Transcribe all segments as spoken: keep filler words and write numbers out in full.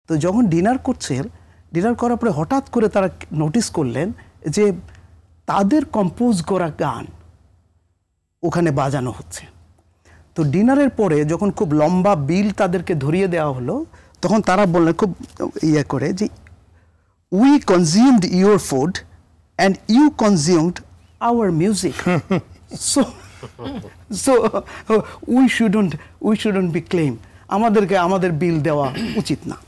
তো যখন ডিনার করছেন, ডিনার করার পরে হঠাৎ করে তারা নোটিস করলেন যে তাদের কম্পোজ করা গান ওখানে বাজানো হচ্ছে। তো ডিনারের পরে যখন খুব লম্বা বিল তাদেরকে ধরিয়ে দেওয়া হলো, তখন তারা বললেন খুব ইয়ে করে যে we consumed your food and you consumed our music, so so we shouldn't we shouldn't be claim, আমাদেরকে আমাদের বিল দেওয়া উচিত না।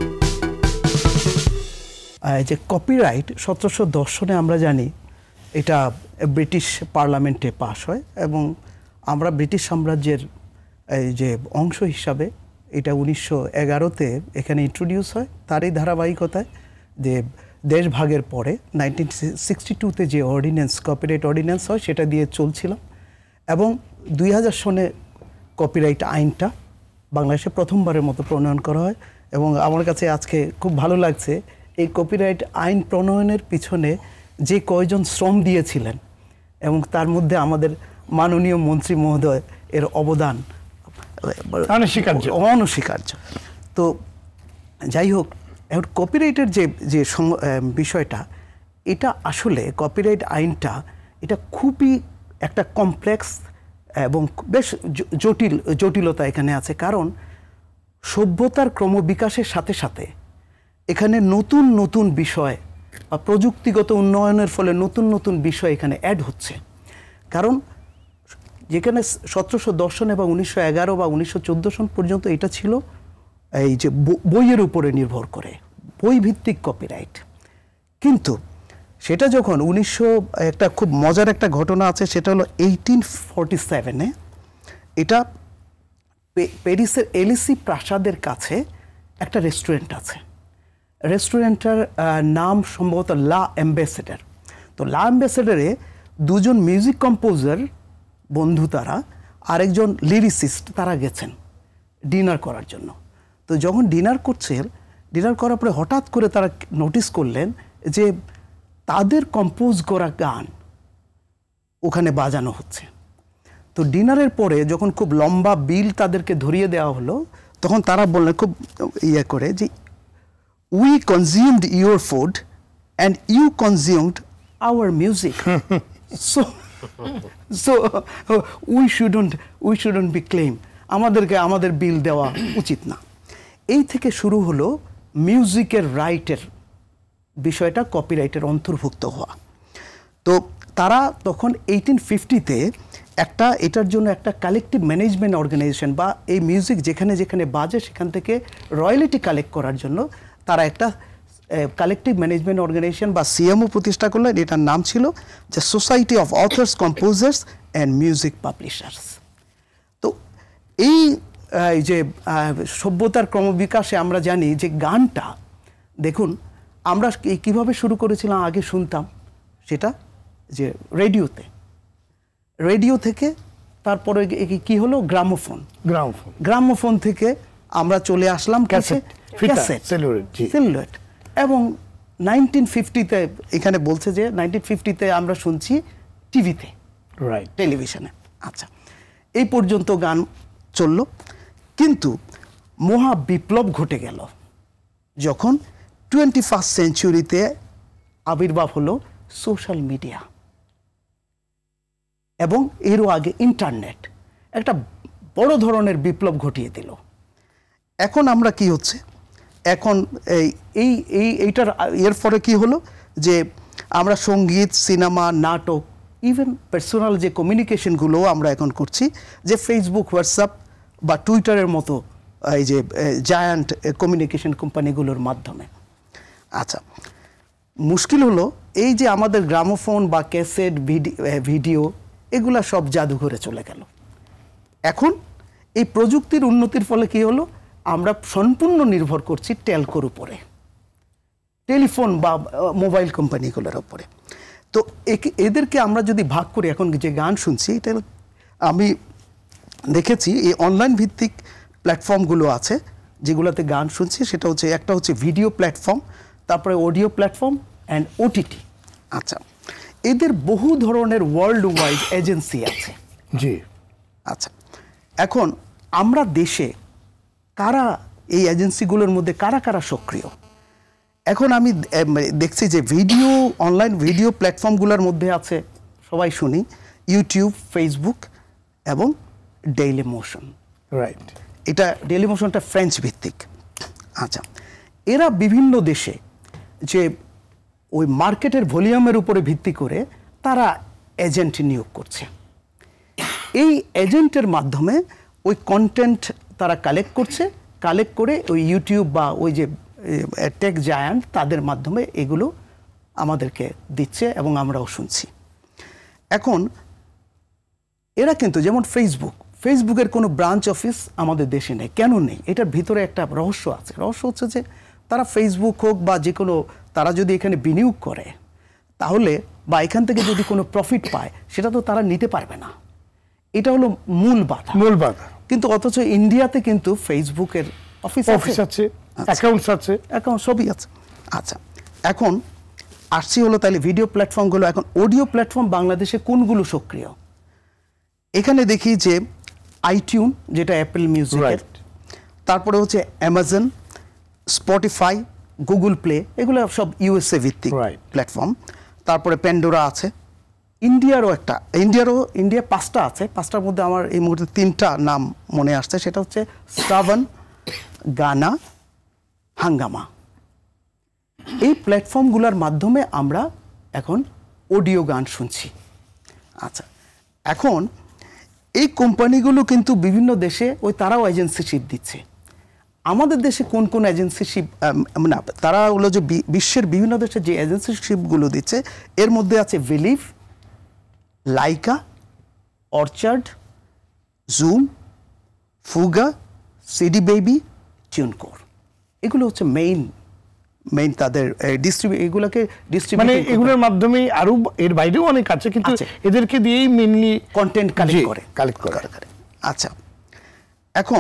যে কপিরাইট সতেরোশো দশ সনে আমরা জানি এটা ব্রিটিশ পার্লামেন্টে পাশ হয় এবং আমরা ব্রিটিশ সাম্রাজ্যের এই যে অংশ হিসাবে এটা উনিশশো এগারোতে এখানে ইন্ট্রোডিউস হয়। তারই ধারাবাহিকতায় যে দেশ ভাগের পরে নাইনটিন সিক্সটি টুতে যে অর্ডিন্যান্স কপিরাইট অর্ডিন্যান্স হয় সেটা দিয়ে চলছিলাম এবং দুই হাজার সনে কপিরাইট আইনটা বাংলাদেশে প্রথমবারের মতো প্রণয়ন করা হয় এবং আমার কাছে আজকে খুব ভালো লাগছে এই কপিরাইট আইন প্রণয়নের পিছনে যে কয়জন শ্রম দিয়েছিলেন এবং তার মধ্যে আমাদের মাননীয় মন্ত্রী মহোদয় এর অবদান অনস্বীকার্য অনস্বীকার্য তো যাই হোক, এখন কপিরাইটের যে যে বিষয়টা, এটা আসলে কপিরাইট আইনটা এটা খুবই একটা কমপ্লেক্স এবং বেশ জটিল জটিলতা এখানে আছে। কারণ সভ্যতার ক্রমবিকাশের সাথে সাথে এখানে নতুন নতুন বিষয় বা প্রযুক্তিগত উন্নয়নের ফলে নতুন নতুন বিষয় এখানে অ্যাড হচ্ছে। কারণ যেখানে সতেরোশো দশ সনে বা উনিশশো এগারো বা উনিশশো চোদ্দো সন পর্যন্ত এটা ছিল এই যে বইয়ের উপরে নির্ভর করে বই ভিত্তিক কপিরাইট, কিন্তু সেটা যখন উনিশশো একটা খুব মজার একটা ঘটনা আছে, সেটা হলো এইটিন ফর্টি সেভেনে এটা প্যারিসের এলিসি প্রাসাদের কাছে একটা রেস্টুরেন্ট আছে। রেস্টুরেন্টটার নাম সম্ভবত লা অ্যাম্বাসেডর। তো লা অ্যাম্বাসেডরে দুজন মিউজিক কম্পোজার বন্ধু তারা, আরেকজন লিরিসিস্ট তারা গেছেন ডিনার করার জন্য। তো যখন ডিনার করছেন, ডিনার করার পরে হঠাৎ করে তারা নোটিস করলেন যে তাদের কম্পোজ করা গান ওখানে বাজানো হচ্ছে। তো ডিনারের পরে যখন খুব লম্বা বিল তাদেরকে ধরিয়ে দেওয়া হলো, তখন তারা বললেন খুব ইয়ে করে যে we consumed your food and you consumed our music, so so we shouldn't we shouldn't be claim, আমাদেরকে আমাদের বিল দেওয়া উচিত না। এই থেকে শুরু হলো মিউজিকের রাইটের বিষয়টা কপিরাইটের অন্তর্ভুক্ত হওয়া। তো তারা তখন এইটিন ফিফটিতে একটা এটার জন্য একটা কালেকটিভ ম্যানেজমেন্ট অর্গানাইজেশন বা এই মিউজিক যেখানে যেখানে বাজে সেখান থেকে রয়্যালিটি কালেক্ট করার জন্য তারা একটা কালেকটিভ ম্যানেজমেন্ট অর্গানাইজেশন বা সিএমও প্রতিষ্ঠা করলেন। এটার নাম ছিল যে society of authors composers and music publishers. তো এই যে সভ্যতার ক্রমবিকাশে আমরা জানি যে গানটা, দেখুন আমরা কিভাবে শুরু করেছিলাম, আগে শুনতাম সেটা যে রেডিওতে, রেডিও থেকে তারপরে কি হলো গ্রামোফোন, গ্রামোফোন গ্রামোফোন থেকে আমরা চলে আসলাম ক্যাসেট, সেলুলোয়েড, এবং নাইনটিন ফিফটিতে এখানে বলছে যে নাইনটিন ফিফটিতে আমরা শুনছি টিভিতে, রাইট, টেলিভিশনে। আচ্ছা, এই পর্যন্ত গান চলল, কিন্তু মহা বিপ্লব ঘটে গেল যখন টোয়েন্টি ফার্স্ট সেঞ্চুরিতে আবির্ভাব হলো সোশ্যাল মিডিয়া এবং এরও আগে ইন্টারনেট একটা বড় ধরনের বিপ্লব ঘটিয়ে দিল। এখন আমরা কি হচ্ছে, এখন এই এই এইটার এর ফলে কি হলো যে আমরা সঙ্গীত, সিনেমা, নাটক, ইভেন পার্সোনাল যে কমিউনিকেশনগুলো আমরা এখন করছি, যে ফেসবুক, হোয়াটসঅ্যাপ বা টুইটারের মতো এই যে জায়ান্ট কমিউনিকেশন কোম্পানিগুলোর মাধ্যমে। আচ্ছা, মুশকিল হলো এই যে আমাদের গ্রামোফোন বা ক্যাসেট, ভিডিও এগুলা সব জাদুঘরে চলে গেল। এখন এই প্রযুক্তির উন্নতির ফলে কি হলো, আমরা সম্পূর্ণ নির্ভর করছি টেলকোর উপরে, টেলিফোন বা মোবাইল কোম্পানিগুলোর উপরে। তো এদেরকে আমরা যদি ভাগ করি, এখন যে গান শুনছি এটা আমি দেখেছি এই অনলাইন ভিত্তিক প্ল্যাটফর্মগুলো আছে যেগুলোতে গান শুনছি, সেটা হচ্ছে একটা হচ্ছে ভিডিও প্ল্যাটফর্ম, তারপরে অডিও প্ল্যাটফর্ম অ্যান্ড ওটিটি। আচ্ছা, এদের বহু ধরনের ওয়ার্ল্ড ওয়াইড এজেন্সি আছে। জি, আচ্ছা, এখন আমরা দেশে কারা এই এজেন্সিগুলোর মধ্যে কারা কারা সক্রিয়। এখন আমি দেখছি যে ভিডিও অনলাইন ভিডিও প্ল্যাটফর্মগুলোর মধ্যে আছে, সবাই শুনি, ইউটিউব, ফেসবুক এবং ডেইলি মোশন। রাইট, এটা ডেইলি মোশনটা ফ্রেঞ্চ ভিত্তিক। আচ্ছা, এরা বিভিন্ন দেশে যে ওই মার্কেটের ভলিউমের উপরে ভিত্তি করে তারা এজেন্ট নিয়োগ করছে। এই এজেন্টের মাধ্যমে ওই কন্টেন্ট তারা কালেক্ট করছে, কালেক্ট করে ওই ইউটিউব বা ওই যে টেক জায়ান্ট তাদের মাধ্যমে এগুলো আমাদেরকে দিচ্ছে এবং আমরাও শুনছি। এখন এরা কিন্তু যেমন ফেসবুক, ফেসবুকের কোনো ব্রাঞ্চ অফিস আমাদের দেশে নেই। কেন নেই? এটার ভিতরে একটা রহস্য আছে। রহস্য হচ্ছে যে তারা ফেসবুক হোক বা যে কোনো, তারা যদি এখানে বিনিয়োগ করে তাহলে বা এখান থেকে যদি কোনো প্রফিট পায় সেটা তো তারা নিতে পারবে না। এটা হলো মূল বাধা। মূল বাধা। কিন্তু অথচ ইন্ডিয়াতে কিন্তু ফেসবুকের অফিস অফিস আছে, অ্যাকাউন্টস আছে, অ্যাকাউন্ট সবই আছে। আচ্ছা, এখন আসছি হলো তাহলে ভিডিও প্ল্যাটফর্মগুলো। এখন অডিও প্ল্যাটফর্ম বাংলাদেশে কোনগুলো সক্রিয়? এখানে দেখি যে আইটিউন, যেটা অ্যাপল মিউজিকের, তারপরে হচ্ছে অ্যামাজন, স্পটিফাই, গুগল প্লে, এগুলো সব ইউএসএ ভিত্তিক প্ল্যাটফর্ম। তারপরে প্যান্ডোরা আছে। ইন্ডিয়ারও একটা, ইন্ডিয়ারও ইন্ডিয়া পাঁচটা আছে। পাঁচটার মধ্যে আমার এই মুহূর্তে তিনটা নাম মনে আসছে, সেটা হচ্ছে শ্রাবণ, গানা, হাঙ্গামা। এই প্ল্যাটফর্মগুলোর মাধ্যমে আমরা এখন অডিও গান শুনছি। আচ্ছা, এখন এই কোম্পানিগুলো কিন্তু বিভিন্ন দেশে ওই তারাও এজেন্সিশিপ দিচ্ছে। আমাদের দেশে কোন কোন এজেন্সিশিপ, না তারা হলো যে বিশ্বের বিভিন্ন দেশে যে এজেন্সিশিপগুলো দিচ্ছে এর মধ্যে আছে বিলিভ, লাইকা, Orchard, Zoom, Fuga, CD Baby, TuneCore. এগুলো হচ্ছে মেইন মেইন তাদের ডিস্ট্রিবিউ এগুলোকে ডিস্ট্রিবিউট, মানে এগুলোর মাধ্যমে আরো এর বাইরেও অনেক আছে, কিন্তু এদেরকে দিয়েই মেইনলি কন্টেন্ট কালেক্ট করে কালেক্ট করে। আচ্ছা, এখন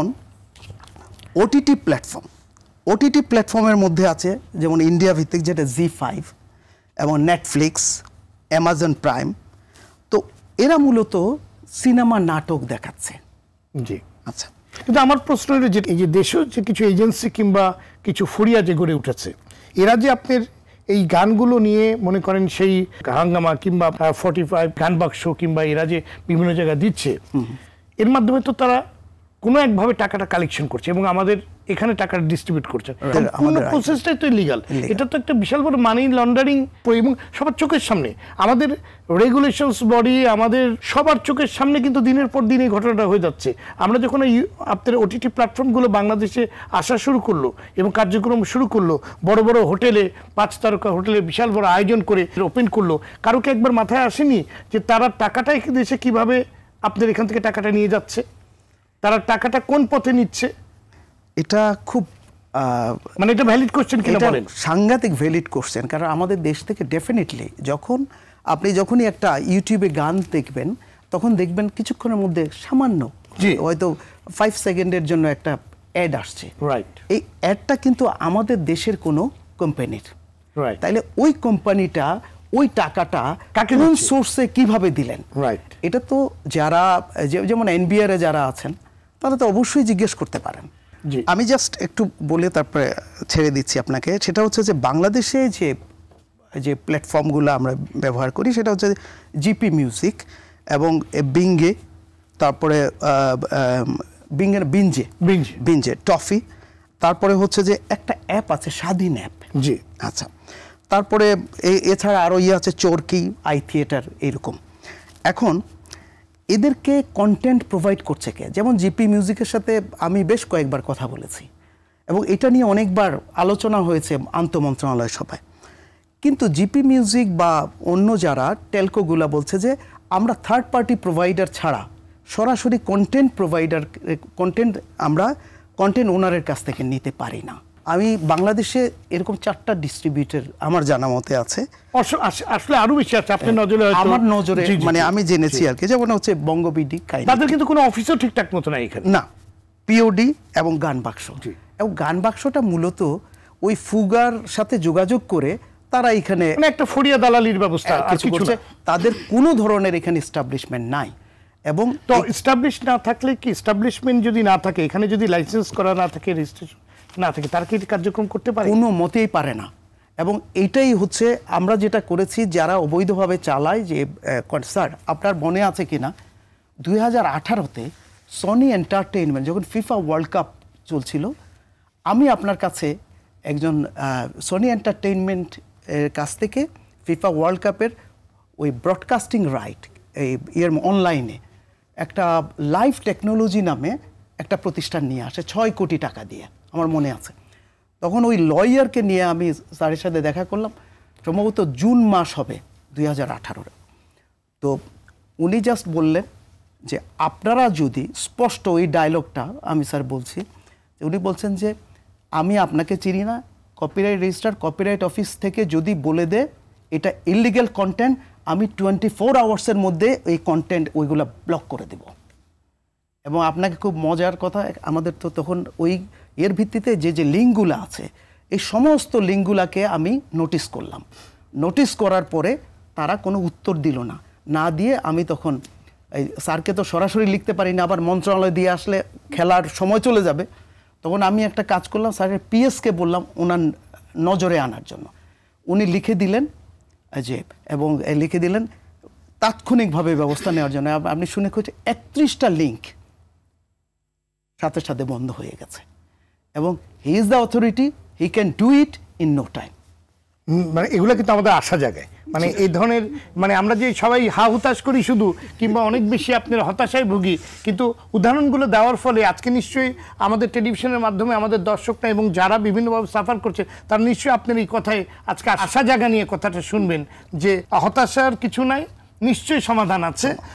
ওটিটি প্ল্যাটফর্ম, ওটিটি প্ল্যাটফর্মের মধ্যে আছে যেমন ইন্ডিয়া ভিত্তিক যেটা জি ফাইভ এবং নেটফ্লিক্স, অ্যামাজন প্রাইম। তো এরা মূলত সিনেমা, নাটক দেখাচ্ছে। জি, আচ্ছা, কিন্তু আমার প্রশ্ন হলো যে এই যে দেশেও যে কিছু এজেন্সি কিংবা কিছু ফুরিয়া যে গড়ে উঠেছে, এরা যে আপনার এই গানগুলো নিয়ে মনে করেন সেই হাঙ্গামা কিংবা ফর্টি ফাইভ গান বাক্স কিংবা এরা যে বিভিন্ন জায়গায় দিচ্ছে, এর মাধ্যমে তো তারা কোনো একভাবে টাকাটা কালেকশন করছে এবং আমাদের এখানে টাকাটা ডিস্ট্রিবিউট করছে। সম্পূর্ণ প্রসেসটাই তো ইলিগাল। এটা তো একটা বিশাল বড় মানি লন্ডারিং এবং সবার চোখের সামনে, আমাদের রেগুলেশনস বডি, আমাদের সবার চোখের সামনে কিন্তু দিনের পর দিন এই ঘটনাটা হয়ে যাচ্ছে। আমরা যখন এই আপনার ওটিটি প্ল্যাটফর্মগুলো বাংলাদেশে আসা শুরু করলো এবং কার্যক্রম শুরু করলো, বড় বড় হোটেলে, পাঁচ তারকা হোটেলে বিশাল বড় আয়োজন করে ওপেন করলো, কারো কি একবার মাথায় আসেনি যে তারা টাকাটা দেশে কিভাবে আপনার এখান থেকে টাকাটা নিয়ে যাচ্ছে, তারা টাকাটা কোন পথে নিচ্ছে? এটা খুব মানে এটা ভ্যালিড কোশ্চেন কিনা বলেন? সাংঘাতিক ভ্যালিড কোশ্চেন। কারণ আমাদের দেশ থেকে ডেফিনেটলি যখন আপনি যখনই একটা ইউটিউবে গান দেখবেন তখন দেখবেন কিছুক্ষণের মধ্যে সামান্য হয়তো ফাইভ সেকেন্ডের জন্য একটা অ্যাড আসছে। রাইট, এই অ্যাডটা কিন্তু আমাদের দেশের কোনো কোম্পানির। রাইট, তাইলে ওই কোম্পানিটা ওই টাকাটা কোন সোর্সে কিভাবে দিলেন? রাইট, এটা তো যারা যেমন এনবিআর এ যারা আছেন তারা তো অবশ্যই জিজ্ঞেস করতে পারেন। আমি জাস্ট একটু বলে তারপরে ছেড়ে দিচ্ছি আপনাকে। সেটা হচ্ছে যে বাংলাদেশে যে যে প্ল্যাটফর্মগুলো আমরা ব্যবহার করি সেটা হচ্ছে জিপি মিউজিক এবং বিঙ্গে, তারপরে বিঙ্গের বিঞ্জে বিঞ্জে বিঞ্জে টফি, তারপরে হচ্ছে যে একটা অ্যাপ আছে স্বাধীন অ্যাপ। জি, আচ্ছা, তারপরে এছাড়া আরও ইয়ে আছে চরকি, আই থিয়েটার, এরকম। এখন এদেরকে কন্টেন্ট প্রোভাইড করছে কে? যেমন জিপি মিউজিকের সাথে আমি বেশ কয়েকবার কথা বলেছি এবং এটা নিয়ে অনেকবার আলোচনা হয়েছে আন্তঃমন্ত্রণালয় সভায়। কিন্তু জিপি মিউজিক বা অন্য যারা টেলকোগুলা বলছে যে আমরা থার্ড পার্টি প্রোভাইডার ছাড়া সরাসরি কন্টেন্ট প্রোভাইডার কন্টেন্ট আমরা কন্টেন্ট ওনারের কাছ থেকে নিতে পারি না। আমি বাংলাদেশে এরকম চারটা ডিস্ট্রিবিউটর আমার জানা মতে আছে। আসলে আরো বেশি আছে আপনার নজরে? আমার নজরে মানে আমি জেনেছি আর কি, যেমন হচ্ছে বঙ্গবিডি, তাদের কিন্তু কোনো অফিসও ঠিকঠাক মতো নাই এখানে না, পিওডি এবং গান বাক্স। এবং গান বাক্সটা মূলত ওই ফুগার সাথে যোগাযোগ করে তারা এখানে একটা ফরিয়া দালালির ব্যবস্থা করছে। তাদের কোনো ধরনের এখানে এস্টাবলিশমেন্ট নাই। এবং তো এস্টাবলিশ না থাকলে কি, এস্টাবলিশমেন্ট যদি না থাকে, এখানে যদি লাইসেন্স করা না থাকে, রেজিস্ট্রেশন, না থাকে তারা কি কার্যক্রম করতে পারে? কোনো মতেই পারে না। এবং এইটাই হচ্ছে আমরা যেটা করেছি, যারা অবৈধভাবে চালায়, যে স্যার আপনার মনে আছে কিনা দুই হাজার আঠারোতে সনি এন্টারটেইনমেন্ট যখন ফিফা ওয়ার্ল্ড কাপ চলছিল, আমি আপনার কাছে একজন সনি এন্টারটেইনমেন্ট এর কাছ থেকে ফিফা ওয়ার্ল্ড কাপের ওই ব্রডকাস্টিং রাইট এই ইয়ের অনলাইনে একটা লাইভ টেকনোলজি নামে একটা প্রতিষ্ঠান নিয়ে আসে ছয় কোটি টাকা দিয়ে, আমার মনে আছে। তখন ওই লয়ারকে নিয়ে আমি স্যারের সাথে দেখা করলাম, সম্ভবত জুন মাস হবে দুই হাজার আঠারোর। তো উনি জাস্ট বললেন যে আপনারা যদি স্পষ্ট ওই ডায়লগটা আমি স্যার বলছি, উনি বলছেন যে আমি আপনাকে চিনি না, কপিরাইট রেজিস্টার কপিরাইট অফিস থেকে যদি বলে দে এটা ইলিগ্যাল কন্টেন্ট, আমি টোয়েন্টি ফোর আওয়ার্সের মধ্যে এই কন্টেন্ট ওইগুলো ব্লক করে দেব। এবং আপনাকে খুব মজার কথা, আমাদের তো তখন ওই এর ভিত্তিতে যে যে লিঙ্কগুলো আছে এই সমস্ত লিঙ্কগুলোকে আমি নোটিস করলাম। নোটিস করার পরে তারা কোনো উত্তর দিল না, না দিয়ে আমি তখন এই স্যারকে তো সরাসরি লিখতে পারি না, আবার মন্ত্রণালয় দিয়ে আসলে খেলার সময় চলে যাবে। তখন আমি একটা কাজ করলাম, স্যারের পিএসকে বললাম ওনার নজরে আনার জন্য। উনি লিখে দিলেন যে এবং লিখে দিলেন তাৎক্ষণিকভাবে ব্যবস্থা নেওয়ার জন্য। আপনি শুনে খুঁজে একত্রিশটা লিঙ্ক সাথে সাথে বন্ধ হয়ে গেছে। এবং he is the authority, he can do it in no time. মানে এগুলো কিন্তু আমাদের আশা জায়গায়, মানে এই ধরনের মানে আমরা যে সবাই হা হুতাশ করি শুধু, কিংবা অনেক বেশি আপনার হতাশায় ভুগি, কিন্তু উদাহরণগুলো দেওয়ার ফলে আজকে নিশ্চয়ই আমাদের টেলিভিশনের মাধ্যমে আমাদের দর্শকরা এবং যারা বিভিন্নভাবে সাফার করছে তারা নিশ্চয়ই আপনার এই কথায় আজকে আশা জায়গা নিয়ে কথাটা শুনবেন যে হতাশার কিছু নাই, নিশ্চয়ই সমাধান আছে।